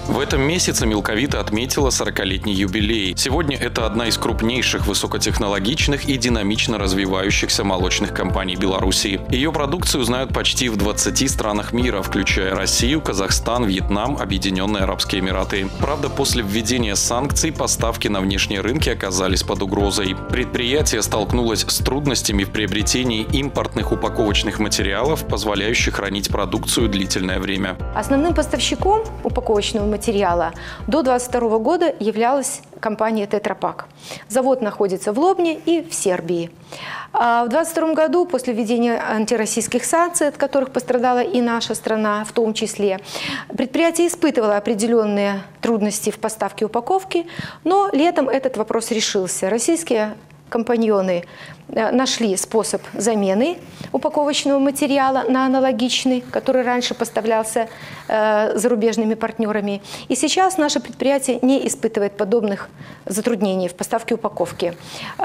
В этом месяце Мелковита отметила 40-летний юбилей. Сегодня это одна из крупнейших высокотехнологичных и динамично развивающихся молочных компаний Беларуси. Ее продукцию знают почти в 20 странах мира, включая Россию, Казахстан, Вьетнам, Объединенные Арабские Эмираты. Правда, после введения санкций поставки на внешние рынки оказались под угрозой. Предприятие столкнулось с трудностями в приобретении импортных упаковочных материалов, позволяющих хранить продукцию длительное время. Основным поставщиком упаковочного материала до 2022 года являлась компания Tetra Pak. Завод находится в Лобне и в Сербии. А в 2022 году, после введения антироссийских санкций, от которых пострадала и наша страна в том числе, предприятие испытывало определенные трудности в поставке упаковки, но летом этот вопрос решился. Российские компаньоны нашли способ замены упаковочного материала на аналогичный, который раньше поставлялся зарубежными партнерами. И сейчас наше предприятие не испытывает подобных затруднений в поставке упаковки.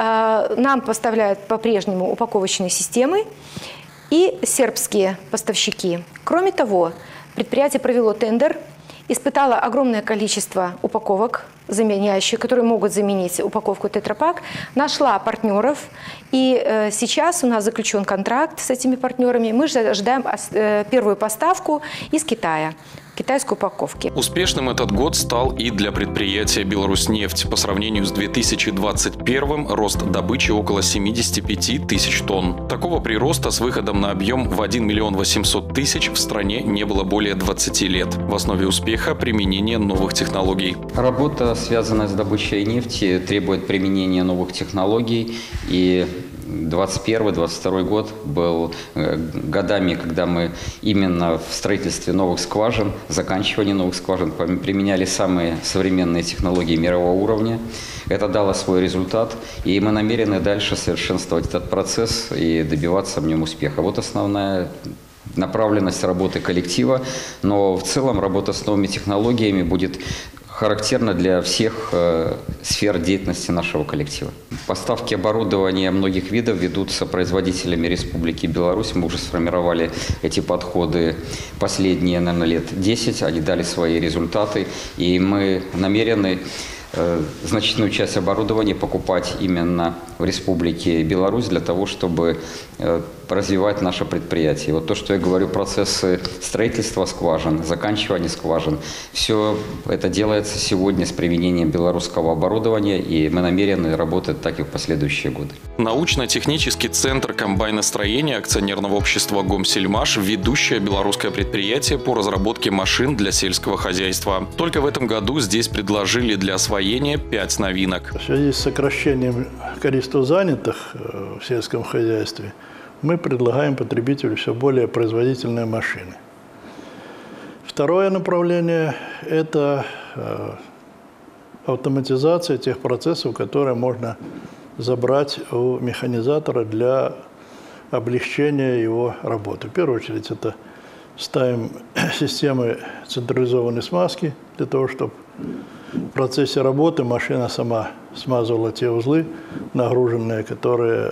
Нам поставляют по-прежнему упаковочные системы и сербские поставщики. Кроме того, предприятие провело тендер, испытала огромное количество упаковок, которые могут заменить упаковку Tetra Pak, нашла партнеров, и сейчас у нас заключен контракт с этими партнерами. Мы же ожидаем первую поставку из Китая. Китайской упаковки. Успешным этот год стал и для предприятия «Беларусьнефть». По сравнению с 2021 рост добычи около 75 тысяч тонн. Такого прироста с выходом на объем в 1 миллион 800 тысяч в стране не было более 20 лет. В основе успеха применение новых технологий. Работа, связанная с добычей нефти, требует применения новых технологий, и 2021-2022 год был годами, когда мы именно в строительстве новых скважин, заканчивании новых скважин применяли самые современные технологии мирового уровня. Это дало свой результат, и мы намерены дальше совершенствовать этот процесс и добиваться в нем успеха. Вот основная направленность работы коллектива, но в целом работа с новыми технологиями будет характерно для всех сфер деятельности нашего коллектива. Поставки оборудования многих видов ведутся производителями Республики Беларусь. Мы уже сформировали эти подходы последние, наверное, лет 10. Они дали свои результаты, и мы намерены значительную часть оборудования покупать именно в Республике Беларусь для того, чтобы развивать наше предприятие. Вот то, что я говорю, процессы строительства скважин, заканчивания скважин, все это делается сегодня с применением белорусского оборудования, и мы намерены работать так и в последующие годы. Научно-технический центр комбайностроения акционерного общества «Гомсельмаш» – ведущее белорусское предприятие по разработке машин для сельского хозяйства. Только в этом году здесь предложили для освоения 5 новинок. В связи с сокращением количества занятых в сельском хозяйстве мы предлагаем потребителю все более производительные машины. Второе направление – это автоматизация тех процессов, которые можно забрать у механизатора для облегчения его работы. В первую очередь это ставим системы централизованной смазки для того, чтобы в процессе работы машина сама смазывала те узлы нагруженные, которые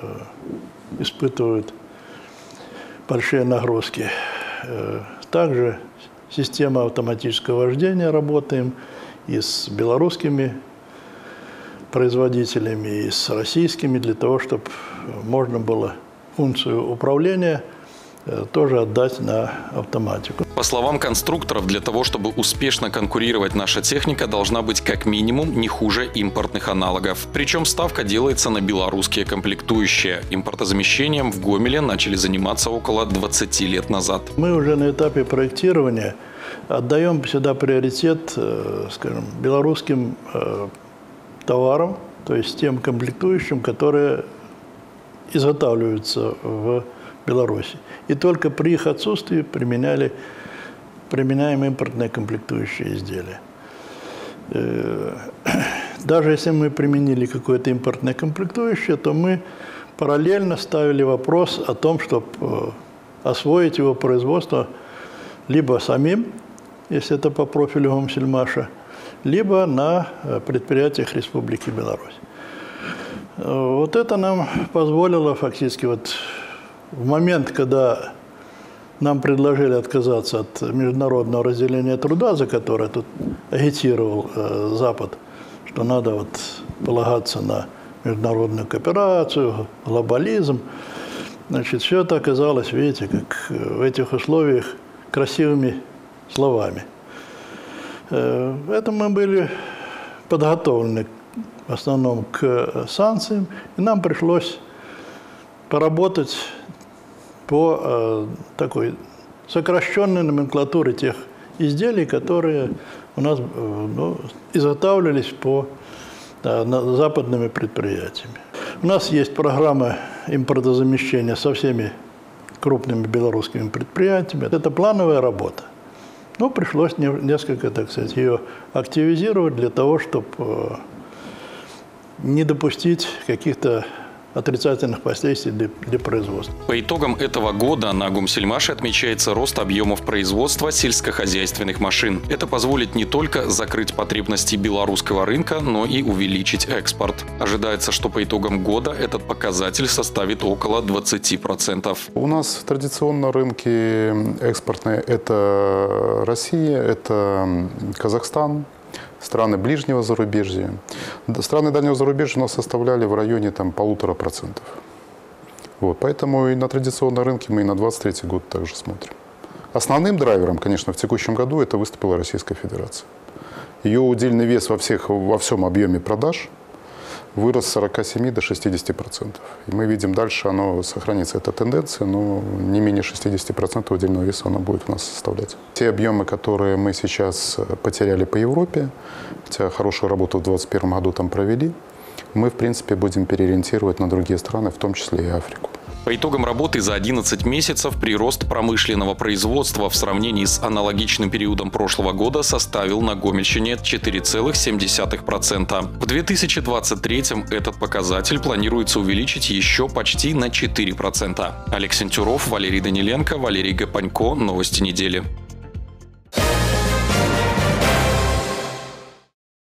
испытывают большие нагрузки. Также система автоматического вождения работаем и с белорусскими производителями, и с российскими, для того, чтобы можно было функцию управления тоже отдать на автоматику. По словам конструкторов, для того, чтобы успешно конкурировать, наша техника должна быть как минимум не хуже импортных аналогов. Причем ставка делается на белорусские комплектующие. Импортозамещением в Гомеле начали заниматься около 20 лет назад. Мы уже на этапе проектирования отдаем всегда приоритет, скажем, белорусским товарам, то есть тем комплектующим, которые изготавливаются в Беларуси. И только при их отсутствии применяем импортные комплектующие изделия. Даже если мы применили какое-то импортное комплектующее, то мы параллельно ставили вопрос о том, чтобы освоить его производство либо самим, если это по профилю Гомсельмаша, либо на предприятиях Республики Беларусь. Вот это нам позволило фактически в момент, когда нам предложили отказаться от международного разделения труда, за которое тут агитировал Запад, что надо вот полагаться на международную кооперацию, глобализм. Значит, все это оказалось, видите, как в этих условиях красивыми словами. Это мы были подготовлены в основном к санкциям, и нам пришлось поработать по такой сокращенной номенклатуре тех изделий, которые у нас изготавливались западными предприятиями. У нас есть программа импортозамещения со всеми крупными белорусскими предприятиями. Это плановая работа. Но пришлось несколько, так сказать, ее активизировать для того, чтобы не допустить каких-то отрицательных последствий для производства. По итогам этого года на Гумсельмаше отмечается рост объемов производства сельскохозяйственных машин. Это позволит не только закрыть потребности белорусского рынка, но и увеличить экспорт. Ожидается, что по итогам года этот показатель составит около 20%. У нас традиционно рынки экспортные – это Россия, это Казахстан, страны ближнего зарубежья. Страны дальнего зарубежья у нас составляли в районе 1,5%. Вот, поэтому и на традиционном рынке мы и на 2023 год также смотрим. Основным драйвером, конечно, в текущем году это выступила Российская Федерация. Ее удельный вес во всем объеме продаж вырос с 47 до 60%. И мы видим, дальше оно сохранится, эта тенденция, но не менее 60% удельного веса она будет у нас составлять. Те объемы, которые мы сейчас потеряли по Европе, хотя хорошую работу в 2021 году там провели, мы, в принципе, будем переориентировать на другие страны, в том числе и Африку. По итогам работы за 11 месяцев прирост промышленного производства в сравнении с аналогичным периодом прошлого года составил на Гомельщине 4,7%. В 2023 этот показатель планируется увеличить еще почти на 4%. Олег Сентюров, Валерий Даниленко, Валерий Гапанько. Новости недели.